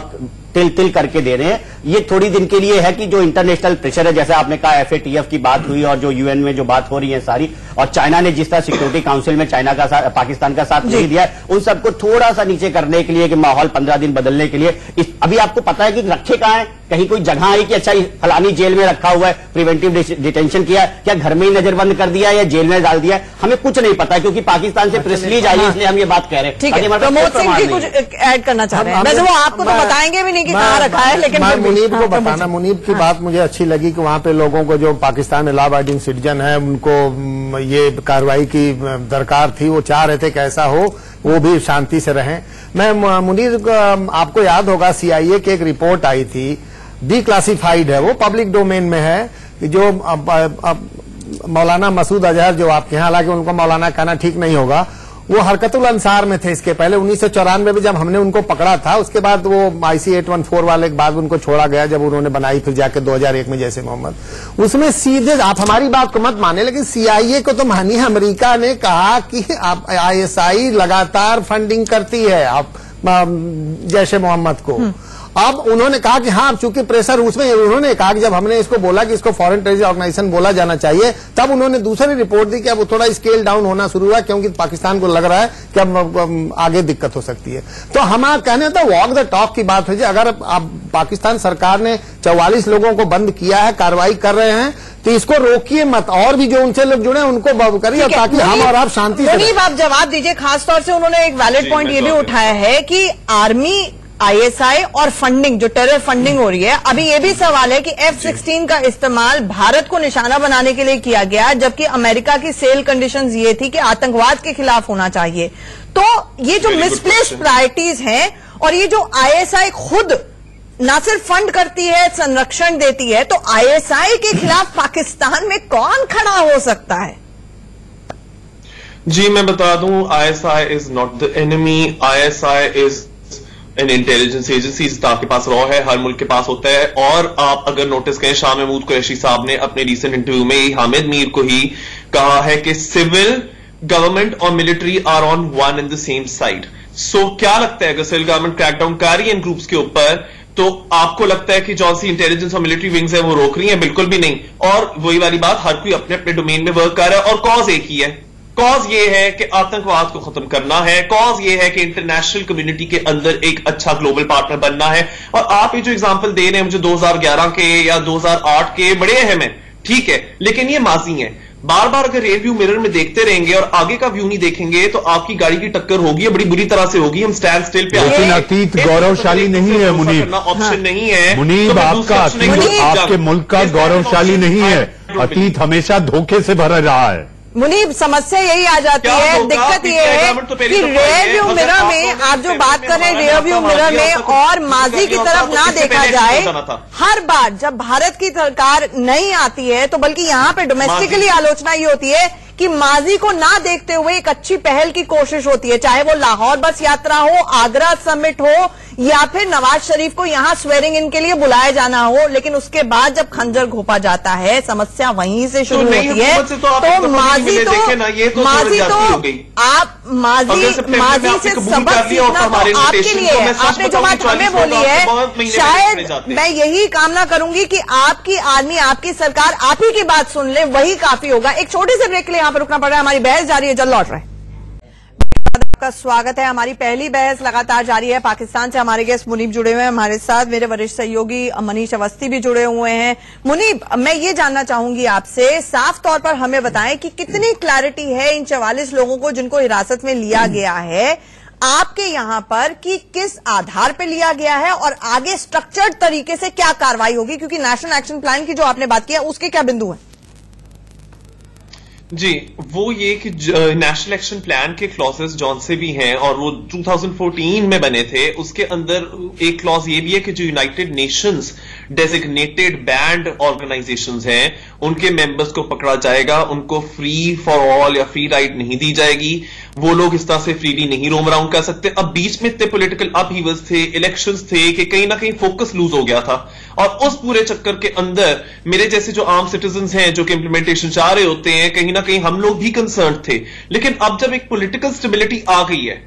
तिल तिल करके दे रहे हैं। ये थोड़ी दिन के लिए है कि जो इंटरनेशनल प्रेशर है, जैसे आपने कहा एफ ए टी एफ की बात हुई और जो यूएन में जो बात हो रही है सारी, और चाइना ने जिस तरह सिक्योरिटी काउंसिल में चाइना का साथ, पाकिस्तान का साथ नहीं दिया है, उन सबको थोड़ा सा नीचे करने के लिए कि माहौल पंद्रह दिन बदलने के लिए इस, अभी आपको पता है कि रखे कहां है, कहीं कोई जगह आई कि अच्छा फलानी जेल में रखा हुआ है, प्रिवेंटिव डिटेंशन किया, क्या घर में ही नजरबंद कर दिया या जेल में डाल दिया, हमें कुछ नहीं पता है, क्योंकि पाकिस्तान से प्रेस रिलीज आई है, इसलिए हम ये बात कह रहे हैं। ठीक है, प्रमोद सिंह भी कुछ ऐड करना चाह रहे हैं। वैसे वो आपको तो बताएंगे भी नहीं कि कहां रखा है, लेकिन मैं मुनीब को बताना, मुनीब की बात मुझे अच्छी लगी कि वहां पे लोगों को जो पाकिस्तान में लॉ अबाइडिंग सिटीजन है उनको ये कार्रवाई की दरकार थी, वो चाह रहे थे कि ऐसा हो, वो भी शांति से रहें। मैं मुनीब, आपको याद होगा सीआईए की एक रिपोर्ट आई थी, डिक्लासिफाइड है, वो पब्लिक डोमेन में है, जो मौलाना मसूद अजहर, जो आपके यहाँ, हालांकि उनको मौलाना कहना ठीक नहीं होगा, वो हरकतुल अंसार में थे इसके पहले उन्नीस सौ चौरानवे में जब हमने उनको पकड़ा था, उसके बाद वो आईसी आठ सौ चौदह वाले के बाद उनको छोड़ा गया जब उन्होंने बनाई फिर जाके दो हज़ार एक में जैसे मोहम्मद, उसमें सीधे, आप हमारी बात को मत माने, लेकिन सीआईए को तो मानिए, अमेरिका ने कहा कि आप आईएसआई लगातार फंडिंग करती है आप जैशे मोहम्मद को। अब उन्होंने कहा कि हाँ, चूंकि प्रेशर उसमें, उन्होंने कहा कि जब हमने इसको बोला कि इसको फॉरेन टेररिस्ट ऑर्गेनाइजेशन बोला जाना चाहिए, तब उन्होंने दूसरी रिपोर्ट दी कि अब थोड़ा स्केल डाउन होना शुरू हुआ, क्योंकि पाकिस्तान को लग रहा है कि अब आगे दिक्कत हो सकती है। तो हमारा कहने तो वॉक द टॉक की बात है जी, अगर अब पाकिस्तान सरकार ने चौवालीस लोगों को बंद किया है, कार्रवाई कर रहे हैं, तो इसको रोकिए मत, और भी जो उनसे लोग जुड़े हैं उनको बंद करिए, ताकि हम और आप शांति से। मुनीब, आप जवाब दीजिए। खासतौर से उन्होंने एक वैलिड पॉइंट ये भी उठाया है कि आर्मी, आईएसआई और फंडिंग, जो टेरर फंडिंग हो रही है, अभी ये भी सवाल है कि एफ सिक्सटीन का इस्तेमाल भारत को निशाना बनाने के लिए किया गया, जबकि अमेरिका की सेल कंडीशंस ये थी कि आतंकवाद के खिलाफ होना चाहिए। तो ये जो मिसप्लेस्ड प्रायोरिटीज हैं, और ये जो आईएसआई खुद ना सिर्फ फंड करती है, संरक्षण देती है, तो आईएसआई के खिलाफ पाकिस्तान में कौन खड़ा हो सकता है? जी मैं बता दूं, ISI is not the enemy, ISI is an intelligence agency, आपके पास रॉ है, हर मुल्क के पास होता है। और आप अगर नोटिस करें, शाह महमूद कुरैशी साहब ने अपने रीसेंट इंटरव्यू में हामिद मीर को ही कहा है कि सिविल गवर्नमेंट और military are on one in the same side. So क्या लगता है, अगर सिविल गवर्नमेंट क्रैकडाउन कर रही है इन ग्रुप्स के ऊपर, तो आपको लगता है कि जौन सी इंटेलिजेंस और मिलिट्री विंग्स है वो रोक रही है? बिल्कुल भी नहीं। और वही वाली बात, हर कोई अपने अपने डोमेन में वर्क कर रहा है, और कॉज एक ही है। कॉज ये है कि आतंकवाद को खत्म करना है, कॉज ये है कि इंटरनेशनल कम्युनिटी के अंदर एक अच्छा ग्लोबल पार्टनर बनना है। और आप ये जो एग्जांपल दे रहे हैं मुझे दो हज़ार ग्यारह के या दो हज़ार आठ के, बड़े अहम है, ठीक है, लेकिन ये माजी है। बार बार अगर रेयर व्यू मिरर में देखते रहेंगे और आगे का व्यू नहीं देखेंगे, तो आपकी गाड़ी की टक्कर होगी, बड़ी बुरी तरह से होगी। हम स्टैंड स्टिल पे, लेकिन अतीत गौरवशाली नहीं है मुनीब, ऑप्शन नहीं है मुनीब, आपका अतीत आपके मुल्क का गौरवशाली नहीं है, अतीत हमेशा धोखे से भरा रहा है। मुनीब, समस्या यही आ जाती है, दिक्कत ये है कि रेयर व्यू मिरर में आप जो बात कर रहे हैं, रेयर व्यू मिरर में और माजी की तरफ ना देखा जाए। हर बार जब भारत की सरकार नहीं आती है, तो बल्कि यहाँ पे डोमेस्टिकली आलोचना ये होती है कि माजी को ना देखते हुए एक अच्छी पहल की कोशिश होती है, चाहे वो लाहौर बस यात्रा हो, आगरा समिट हो, या फिर नवाज शरीफ को यहां स्वेरिंग इन के लिए बुलाया जाना हो। लेकिन उसके बाद जब खंजर घोपा जाता है, समस्या वहीं से शुरू तो होती है। तो, तो माजी तो, तो माजी तो आप माजी माजी से सबक सीखना तो आपके लिए है। आपने जो बात हमें बोली है, शायद मैं यही कामना करूंगी कि आपकी आदमी, आपकी सरकार आप ही की बात सुन ले, वही काफी होगा। एक छोटे से ब्रेक के लिए यहां पर रुकना पड़ रहा है, हमारी बहस जारी है, जल्द लौट रहे हैं। आपका स्वागत है। हमारी पहली बहस लगातार जारी है। पाकिस्तान से हमारे गेस्ट मुनीब जुड़े हुए हैं, हमारे साथ मेरे वरिष्ठ सहयोगी मनीष अवस्थी भी जुड़े हुए हैं। मुनीब, मैं ये जानना चाहूंगी आपसे, साफ तौर पर हमें बताएं कि कितनी क्लैरिटी है इन चवालीस लोगों को जिनको हिरासत में लिया गया है आपके यहां पर, कि किस आधार पर लिया गया है और आगे स्ट्रक्चर्ड तरीके से क्या कार्रवाई होगी, क्योंकि नेशनल एक्शन प्लान की जो आपने बात की है उसके क्या बिंदु हैं? जी, वो ये कि नेशनल एक्शन प्लान के क्लॉजेस जौन से भी हैं, और वो दो हज़ार चौदह में बने थे, उसके अंदर एक क्लॉज ये भी है कि जो United Nations designated banned organisations हैं, उनके मेंबर्स को पकड़ा जाएगा, उनको फ्री फॉर ऑल या फ्री राइड नहीं दी जाएगी। वो लोग इस तरह से फ्रीली नहीं रोम अराउंड कर सकते। अब बीच में इतने पॉलिटिकल अपहीवल्स थे, इलेक्शंस थे, कि कहीं ना कहीं फोकस लूज हो गया था, और उस पूरे चक्कर के अंदर मेरे जैसे जो आम सिटीजन्स हैं जो कि इंप्लीमेंटेशन चाह रहे होते हैं, कहीं ना कहीं हम लोग भी कंसर्न थे। लेकिन अब जब एक पॉलिटिकल स्टेबिलिटी आ गई है,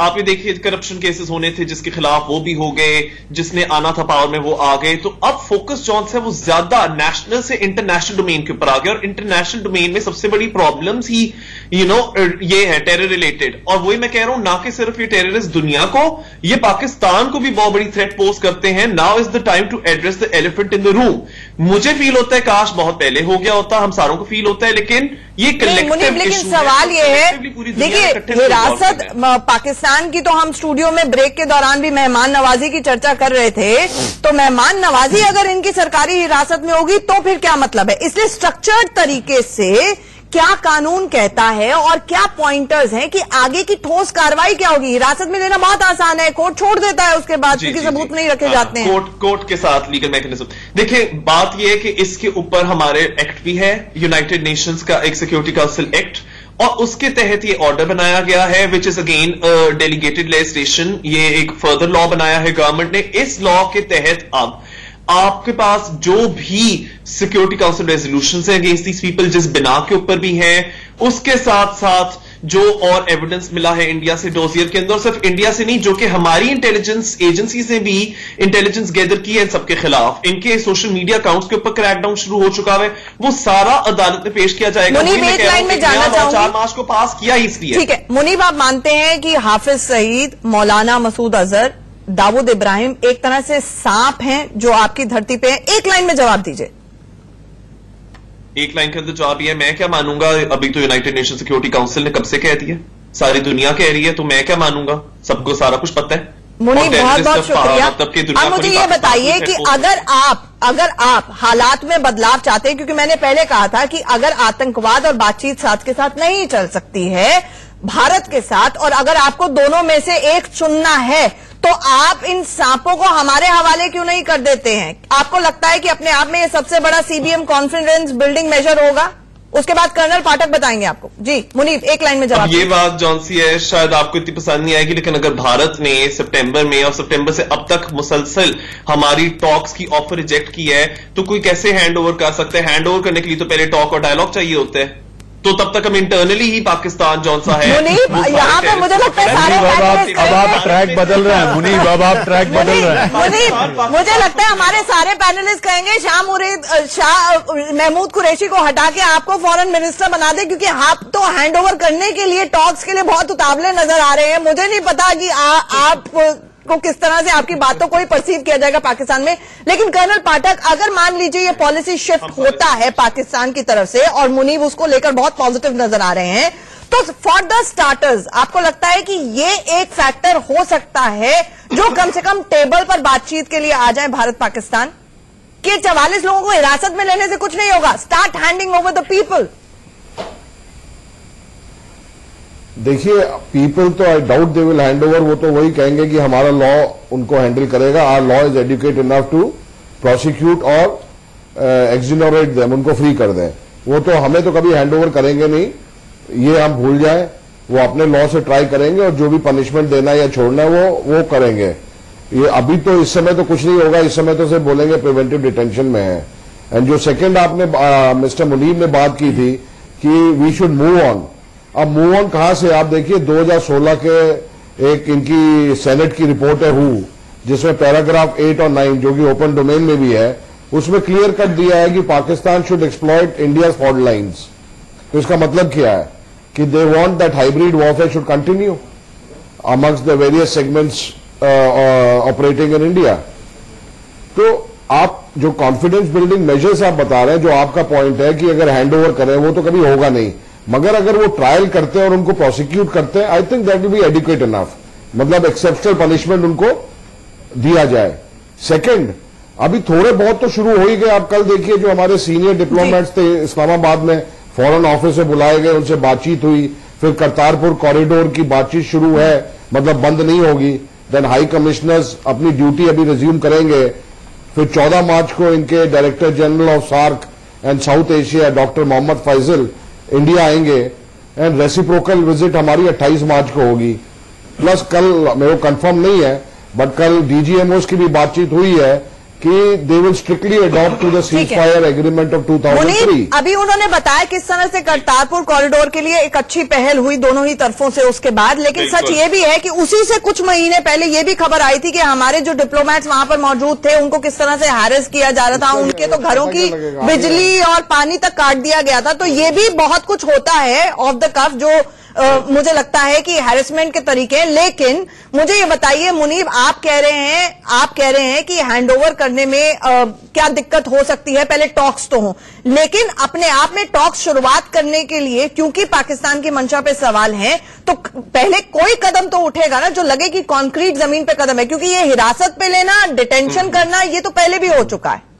आप ये देखिए करप्शन केसेस होने थे जिसके खिलाफ वो भी हो गए, जिसने आना था पावर में वो आ गए। तो अब फोकस जॉन से वो ज्यादा नेशनल से इंटरनेशनल डोमेन के ऊपर आ गया, और इंटरनेशनल डोमेन में सबसे बड़ी प्रॉब्लम्स ही यू नो ये है टेरर रिलेटेड। और वही मैं कह रहा हूं, ना कि सिर्फ ये टेररिस्ट दुनिया को, ये पाकिस्तान को भी बहुत बड़ी थ्रेट पोज करते हैं। Now is the time to address the elephant in the room. मुझे फील होता है काश बहुत पहले हो गया होता, हम सारों को फील होता है, लेकिन ये कलेक्टिव लेकिन सवाल ये है, देखिए हिरासत पाकिस्तान की, तो हम स्टूडियो में ब्रेक के दौरान भी मेहमान नवाजी की चर्चा कर रहे थे, तो मेहमान नवाजी अगर इनकी सरकारी हिरासत में होगी तो फिर क्या मतलब है? इसलिए स्ट्रक्चर्ड तरीके से क्या कानून कहता है और क्या पॉइंटर्स हैं कि आगे की ठोस कार्रवाई क्या होगी? हिरासत में लेना बहुत आसान है, कोर्ट छोड़ देता है उसके बाद, क्योंकि सबूत नहीं रखे जाते हैं। कोर्ट कोर्ट के साथ लीगल मैकेनिज्म। देखिए बात यह है कि इसके ऊपर हमारे एक्ट भी है, यूनाइटेड नेशंस का एक सिक्योरिटी काउंसिल एक्ट, और उसके तहत ये ऑर्डर बनाया गया है which is again delegated legislation. ये एक फर्दर लॉ बनाया है गवर्नमेंट ने। इस लॉ के तहत अब आपके पास जो भी सिक्योरिटी काउंसिल रेजोल्यूशंस हैं अगेंस्ट दीज पीपल, जिस बिना के ऊपर भी हैं, उसके साथ साथ जो और एविडेंस मिला है इंडिया से डोजियर के अंदर, सिर्फ इंडिया से नहीं, जो कि हमारी इंटेलिजेंस एजेंसीज ने भी इंटेलिजेंस गैदर की है सबके खिलाफ, इनके सोशल मीडिया अकाउंट्स के ऊपर क्रैकडाउन शुरू हो चुका है, वो सारा अदालत में पेश किया जाएगा। मुनीब एक लाइन में जानना चाहूंगी, चार मार्च को पास किया ही इसलिए। ठीक है मुनीब, आप मानते हैं कि हाफिज सईद, मौलाना मसूद अजहर, दाऊद इब्राहिम एक तरह से सांप हैं जो आपकी धरती पे हैं? एक लाइन में जवाब दीजिए। एक लाइन के अंदर जवाब ये, मैं क्या मानूंगा? अभी तो यूनाइटेड नेशन सिक्योरिटी काउंसिल ने कब से कह दिया, सारी दुनिया कह रही है, तो मैं क्या मानूंगा? सबको सारा कुछ पता है। मुनीब बहुत बहुत शुक्रिया। अब मुझे ये बताइए कि अगर आप अगर आप हालात में बदलाव चाहते हैं, क्योंकि मैंने पहले कहा था कि अगर आतंकवाद और बातचीत साथ के साथ नहीं चल सकती है भारत के साथ, और अगर आपको दोनों में से एक चुनना है, तो आप इन सांपों को हमारे हवाले क्यों नहीं कर देते हैं? आपको लगता है कि अपने आप में ये सबसे बड़ा सीबीएम कॉन्फिडेंस बिल्डिंग मेजर होगा? उसके बाद कर्नल पाठक बताएंगे आपको। जी मुनीब एक लाइन में जवाब। ये बात जॉन सी है, शायद आपको इतनी पसंद नहीं आएगी, लेकिन अगर भारत ने सितंबर में और सितंबर से अब तक मुसलसल हमारी टॉक्स की ऑफर रिजेक्ट की है, तो कोई कैसे हैंड ओवर कर सकते हैं? हैंड ओवर करने के लिए तो पहले टॉक और डायलॉग चाहिए होते हैं, तो तब तक हम इंटरनली ही पाकिस्तान जौन सा है। मुनीब यहाँ पे मुझे लगता है सारे अब अब आप ट्रैक बदल रहे हैं मुनीब, अब आप ट्रैक बदल रहे हैं मुनीब। मुझे लगता है हमारे सारे पैनलिस्ट कहेंगे शाह मुरीद शाह महमूद कुरैशी को हटा के आपको फॉरेन मिनिस्टर बना दे, क्योंकि आप तो हैंड ओवर करने के लिए, टॉक्स के लिए बहुत उतावले नजर आ रहे हैं। मुझे नहीं पता कि आ, आप को किस तरह से आपकी बातों को ही परसीव किया जाएगा पाकिस्तान में। लेकिन कर्नल पाठक, अगर मान लीजिए ये पॉलिसी शिफ्ट होता है पाकिस्तान की तरफ से, और मुनीब उसको लेकर बहुत पॉजिटिव नजर आ रहे हैं, तो फॉर द स्टार्टर्स आपको लगता है कि ये एक फैक्टर हो सकता है जो कम से कम टेबल पर बातचीत के लिए आ जाए भारत पाकिस्तान, कि चवालीस लोगों को हिरासत में लेने से कुछ नहीं होगा, start handing over the people? देखिए पीपल तो I doubt they will hand over, वो तो वही कहेंगे कि हमारा लॉ उनको हैंडल करेगा, our law is educate enough to prosecute और एक्सिनोरेट देम, उनको फ्री कर दें। वो तो हमें तो कभी हैंड ओवर करेंगे नहीं, ये हम भूल जाएं। वो अपने लॉ से ट्राई करेंगे और जो भी पनिशमेंट देना या छोड़ना है वो वो करेंगे। ये अभी तो इस समय तो कुछ नहीं होगा, इस समय तो सिर्फ बोलेंगे प्रिवेंटिव डिटेंशन में है। एंड जो सेकेंड आपने मिस्टर मुनीब ने बात की थी कि वी शुड मूव ऑन, अब मूव ऑन कहां से? आप देखिए दो हज़ार सोलह के एक इनकी सेनेट की रिपोर्ट है हु, जिसमें पैराग्राफ एट और नाइन जो कि ओपन डोमेन में भी है, उसमें क्लियर कट दिया है कि Pakistan should exploit India's fault lines. तो इसका मतलब क्या है कि they want that hybrid warfare should continue amongst the various segments operating in India. तो आप जो कॉन्फिडेंस बिल्डिंग मेजर्स आप बता रहे हैं, जो आपका पॉइंट है कि अगर हैंड ओवर करें, वो तो कभी होगा नहीं, मगर अगर वो ट्रायल करते हैं और उनको प्रोसिक्यूट करते हैं, I think that will be adequate enough, मतलब एक्सेप्शनल पनिशमेंट उनको दिया जाए। सेकंड, अभी थोड़े बहुत तो शुरू हो ही गए। आप कल देखिए जो हमारे सीनियर डिप्लोमेट्स थे इस्लामाबाद में, फॉरेन ऑफिस से बुलाए गए, उनसे बातचीत हुई, फिर करतारपुर कॉरिडोर की बातचीत शुरू है, मतलब बंद नहीं होगी। देन हाई कमिश्नर्स अपनी ड्यूटी अभी रिज्यूम करेंगे, फिर चौदह मार्च को इनके director general of SAARC and South Asia doctor Mohammad Faisal India आएंगे, एंड रेसिप्रोकल विजिट हमारी अट्ठाईस मार्च को होगी। प्लस कल मेरे को कंफर्म नहीं है, बट कल डीजीएमओस की भी बातचीत हुई है कि they will strictly adopt to the ceasefire agreement of two thousand three. अभी उन्होंने बताया किस तरह से करतारपुर कॉरिडोर के लिए एक अच्छी पहल हुई दोनों ही तरफों से उसके बाद, लेकिन सच ये भी है कि उसी से कुछ महीने पहले ये भी खबर आई थी कि हमारे जो डिप्लोमेट्स वहां पर मौजूद थे उनको किस तरह से हैरेस किया जा रहा था, उनके तो घरों की बिजली और पानी तक काट दिया गया था। तो ये भी बहुत कुछ होता है ऑफ द कफ जो Uh, मुझे लगता है कि हैरेसमेंट के तरीके। लेकिन मुझे ये बताइए मुनीब, आप कह रहे हैं आप कह रहे हैं कि हैंडओवर करने में uh, क्या दिक्कत हो सकती है, पहले टॉक्स तो हो, लेकिन अपने आप में टॉक्स शुरुआत करने के लिए क्योंकि पाकिस्तान की मंशा पे सवाल है तो पहले कोई कदम तो उठेगा ना जो लगे कि कॉन्क्रीट जमीन पे कदम है, क्योंकि ये हिरासत पे लेना, डिटेंशन करना, ये तो पहले भी हो चुका है।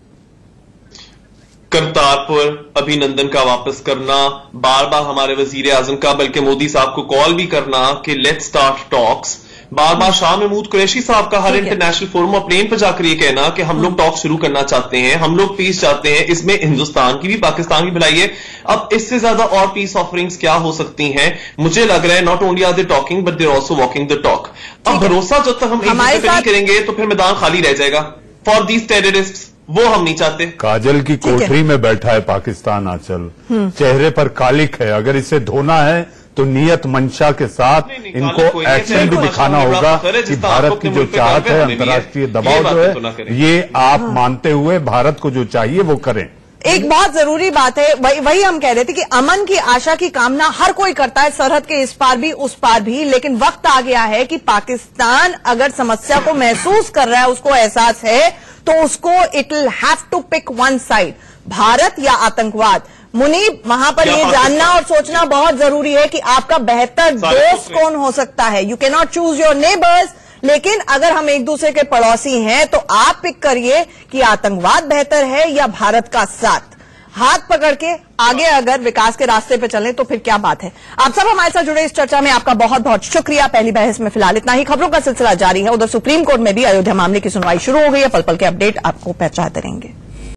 करतारपुर अभिनंदन का वापस करना, बार बार हमारे वजीर आजम का बल्कि मोदी साहब को कॉल भी करना कि लेट्स स्टार्ट टॉक्स, बार बार शाह महमूद कुरैशी साहब का हर इंटरनेशनल फोरम और प्लेन पर जाकर ये कहना कि हम लोग टॉक शुरू करना चाहते हैं, हम लोग पीस चाहते हैं, इसमें हिंदुस्तान की भी पाकिस्तान की भलाई है। अब इससे ज्यादा और पीस ऑफरिंग्स क्या हो सकती हैं? मुझे लग रहा है not only are they talking but they're also walking the talk. अब भरोसा जब तक हम एक दूसरे पे नहीं करेंगे तो फिर मैदान खाली रह जाएगा फॉर दीज टेररिस्ट, वो हम नहीं चाहते। काजल की कोठरी में बैठा है पाकिस्तान आंचल, चेहरे पर कालिक है, अगर इसे धोना है तो नियत मंशा के साथ नहीं, नहीं, इनको एक्शन भी दिखाना होगा कि भारत की जो चाहत है, अंतर्राष्ट्रीय दबाव जो है, ये आप मानते हुए भारत को जो चाहिए वो करें। एक बहुत जरूरी बात है, वही, वही हम कह रहे थे कि अमन की आशा की कामना हर कोई करता है, सरहद के इस पार भी उस पार भी, लेकिन वक्त आ गया है कि पाकिस्तान अगर समस्या को महसूस कर रहा है, उसको एहसास है, तो उसको it will have to pick one side, Bharat या आतंकवाद। मुनीब, वहां पर ये जानना और सोचना बहुत जरूरी है कि आपका बेहतर दोस्त कौन हो सकता है। You can not choose your neighbours, लेकिन अगर हम एक दूसरे के पड़ोसी हैं तो आप पिक करिए कि आतंकवाद बेहतर है या भारत का साथ। हाथ पकड़ के आगे अगर विकास के रास्ते पे चलें तो फिर क्या बात है। आप सब हमारे साथ जुड़े इस चर्चा में आपका बहुत बहुत शुक्रिया। पहली बहस में फिलहाल इतना ही। खबरों का सिलसिला जारी है। उधर सुप्रीम कोर्ट में भी अयोध्या मामले की सुनवाई शुरू हो गई है। पल पल के अपडेट आपको पहुंचाते रहेंगे।